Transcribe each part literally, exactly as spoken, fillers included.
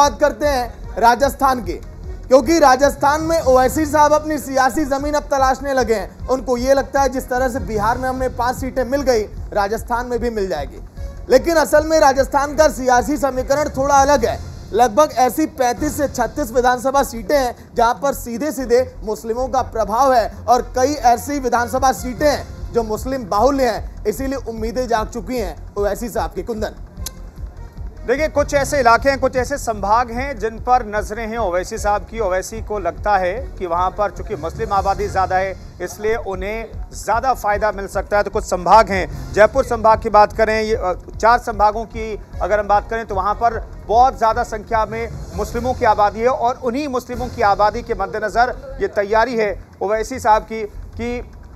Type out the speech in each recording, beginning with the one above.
बात करते हैं राजस्थान की, क्योंकि राजस्थान में ओवैसी साहब अपनी सियासी जमीन अब तलाशने लगे हैं। उनको ये लगता है जिस तरह से बिहार में हमने पांच सीटें मिल गई, राजस्थान में भी मिल जाएगी। लेकिन असल में राजस्थान का सियासी समीकरण थोड़ा अलग है। लगभग ऐसी पैंतीस से छत्तीस विधानसभा सीटें हैं जहां पर सीधे सीधे मुस्लिमों का प्रभाव है, और कई ऐसी विधानसभा सीटें हैं जो मुस्लिम बाहुल्य हैं। इसीलिए उम्मीदें जाग चुकी हैं ओवैसी साहब की। कुंदन, देखिए, कुछ ऐसे इलाके हैं, कुछ ऐसे संभाग हैं जिन पर नजरें हैं ओवैसी साहब की। ओवैसी को लगता है कि वहां पर चूंकि मुस्लिम आबादी ज्यादा है, इसलिए उन्हें ज्यादा फायदा मिल सकता है। तो कुछ संभाग हैं, जयपुर संभाग की बात करें, ये चार संभागों की अगर हम बात करें तो वहां पर बहुत ज्यादा संख्या में मुस्लिमों की आबादी है, और उन्हीं मुस्लिमों की आबादी के मद्देनजर ये तैयारी है ओवैसी साहब की कि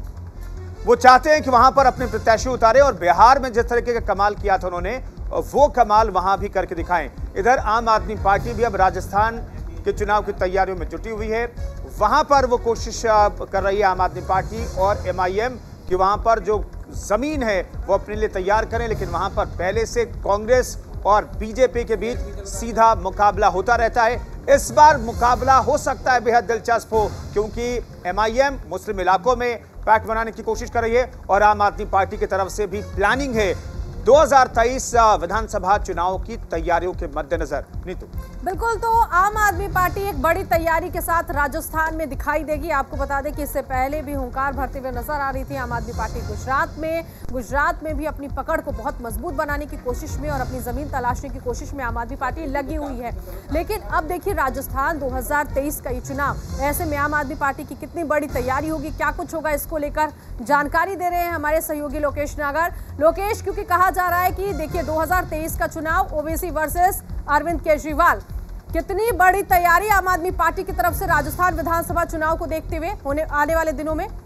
वो चाहते हैं कि वहां पर अपने प्रत्याशी उतारे, और बिहार में जिस तरीके का कमाल किया था उन्होंने, वो कमाल वहां भी करके दिखाएं। इधर आम आदमी पार्टी भी अब राजस्थान के चुनाव की तैयारियों में जुटी हुई है। वहां पर वो कोशिश कर रही है आम आदमी पार्टी और एम आई एम कि वहां पर जो जमीन है वो अपने लिए तैयार करें। लेकिन वहां पर पहले से कांग्रेस और बीजेपी के बीच सीधा मुकाबला होता रहता है। इस बार मुकाबला हो सकता है बेहद दिलचस्प हो, क्योंकि एम आई एम मुस्लिम इलाकों में पैक्ट बनाने की कोशिश कर रही है, और आम आदमी पार्टी की तरफ से भी प्लानिंग है दो हज़ार तेईस विधानसभा चुनाव की तैयारियों के मद्देनजर। नीतू, बिल्कुल, तो आम आदमी पार्टी एक बड़ी तैयारी के साथ राजस्थान में दिखाई देगी। आपको बता दें कि इससे पहले भी हुंकार भरते हुए नजर आ रही थी आम आदमी पार्टी गुजरात में। गुजरात में भी अपनी पकड़ को बहुत मजबूत बनाने की कोशिश में और अपनी जमीन तलाशने की कोशिश में आम आदमी पार्टी लगी हुई है। लेकिन अब देखिए, राजस्थान दो हजार तेईस का ये चुनाव, ऐसे में आम आदमी पार्टी की कितनी बड़ी तैयारी होगी, क्या कुछ होगा, इसको लेकर जानकारी दे रहे हैं हमारे सहयोगी लोकेश नागर। लोकेश, क्योंकि कहा जा रहा है कि देखिए दो हज़ार तेईस का चुनाव ओवैसी वर्सेस अरविंद केजरीवाल, कितनी बड़ी तैयारी आम आदमी पार्टी की तरफ से राजस्थान विधानसभा चुनाव को देखते हुए होने आने वाले दिनों में।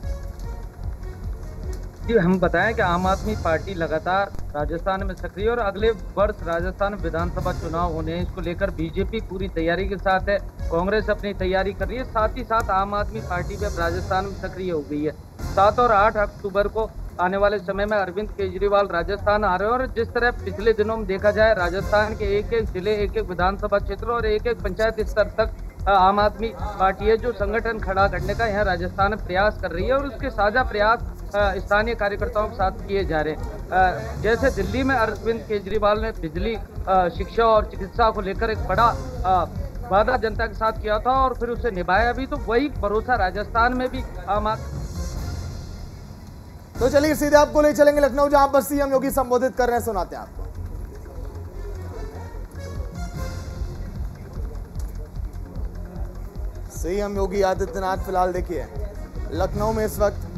जी, हम बताएं कि आम आदमी पार्टी लगातार राजस्थान में सक्रिय, और अगले वर्ष राजस्थान विधानसभा चुनाव होने हैं, इसको लेकर बीजेपी पूरी तैयारी के साथ है, कांग्रेस अपनी तैयारी कर रही है, साथ ही साथ आम आदमी पार्टी भी अब राजस्थान में सक्रिय हो गई है। सात और आठ अक्टूबर को आने वाले समय में अरविंद केजरीवाल राजस्थान आ रहे हैं, और जिस तरह पिछले दिनों में देखा जाए, राजस्थान के एक एक जिले, एक एक विधानसभा क्षेत्र और एक एक पंचायत स्तर तक आम आदमी पार्टी है जो संगठन खड़ा करने का यहाँ राजस्थान में प्रयास कर रही है, और उसके साझा प्रयास स्थानीय कार्यकर्ताओं के साथ किए जा रहे हैं। जैसे दिल्ली में अरविंद केजरीवाल ने बिजली, शिक्षा और चिकित्सा को लेकर एक बड़ा वादा जनता के साथ किया था, और फिर उसे निभाया भी, तो वही भरोसा राजस्थान में भी आम तो चलिए सीधे आपको ले चलेंगे लखनऊ, जहां पर सीएम योगी संबोधित कर रहे हैं, सुनाते हैं आपको। सीएम योगी आदित्यनाथ फिलहाल देखिए लखनऊ में इस वक्त,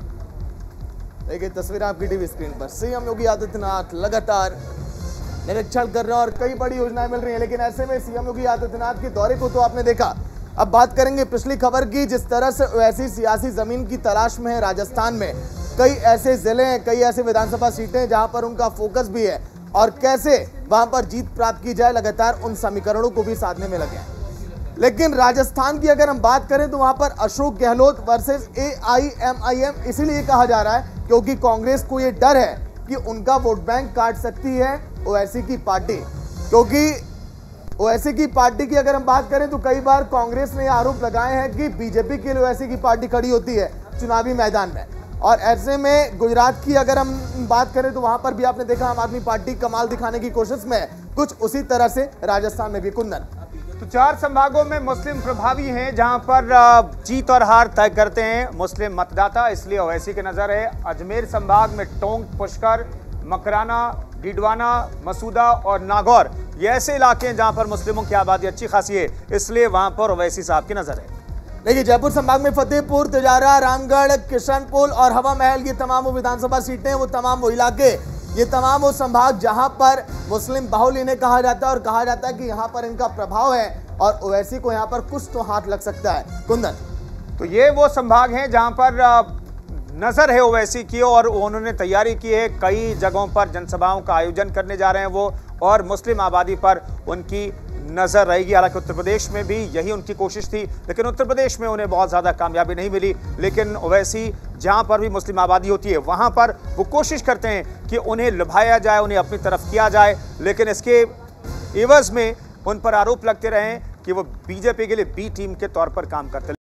देखिए तस्वीर आपकी टीवी स्क्रीन पर। सीएम योगी आदित्यनाथ लगातार निरीक्षण कर रहे हैं और कई बड़ी योजनाएं मिल रही हैं। लेकिन ऐसे में सीएम योगी आदित्यनाथ के दौरे को तो आपने देखा। अब बात करेंगे पिछली खबर की, जिस तरह से ऐसी सियासी जमीन की तलाश में है राजस्थान में। कई ऐसे जिले हैं, कई ऐसे विधानसभा सीटें जहां पर उनका फोकस भी है, और कैसे वहां पर जीत प्राप्त की जाए, लगातार उन समीकरणों को भी साधने में लगे हैं। लेकिन राजस्थान की अगर हम बात करें तो वहां पर Ashok Gehlot versus A I M I M इसलिए कहा जा रहा है क्योंकि कांग्रेस को यह डर है कि उनका वोट बैंक काट सकती है ओवैसी की पार्टी। क्योंकि ओवैसी की पार्टी की अगर हम बात करें तो कई बार कांग्रेस ने आरोप लगाए हैं कि बीजेपी के लिए ओवैसी की पार्टी खड़ी होती है चुनावी मैदान में। और ऐसे में गुजरात की अगर हम बात करें तो वहां पर भी आपने देखा आम आदमी पार्टी कमाल दिखाने की कोशिश में है। कुछ उसी तरह से राजस्थान में भी। कुंदन, तो चार संभागों में मुस्लिम प्रभावी हैं जहां पर जीत और हार तय करते हैं मुस्लिम मतदाता, इसलिए ओवैसी की नजर है। अजमेर संभाग में टोंक, पुष्कर, मकराना, डिडवाना, मसूदा और नागौर, ये ऐसे इलाके हैं जहां पर मुस्लिमों की आबादी अच्छी खासी है, इसलिए वहां पर ओवैसी साहब की नजर है। देखिए जयपुर संभाग में फतेहपुर, तिजारा, रामगढ़, किशनपुर और हवा महल, ये तमाम वो विधानसभा सीटें, वो तमाम वो इलाके, ये तमाम वो संभाग जहां पर मुस्लिम बाहुल्य इन्हें कहा जाता है, और कहा जाता है कि यहां पर इनका प्रभाव है और ओवैसी को यहां पर कुछ तो हाथ लग सकता है। कुंदन, तो ये वो संभाग हैं जहां पर नजर है ओवैसी की, और उन्होंने तैयारी की है। कई जगहों पर जनसभाओं का आयोजन करने जा रहे हैं वो, और मुस्लिम आबादी पर उनकी नजर रहेगी। हालांकि उत्तर प्रदेश में भी यही उनकी कोशिश थी, लेकिन उत्तर प्रदेश में उन्हें बहुत ज्यादा कामयाबी नहीं मिली। लेकिन ओवैसी जहां पर भी मुस्लिम आबादी होती है वहां पर वो कोशिश करते हैं कि उन्हें लुभाया जाए, उन्हें अपनी तरफ किया जाए, लेकिन इसके एवज में उन पर आरोप लगते रहे कि वो बीजेपी के लिए बी टीम के तौर पर काम करते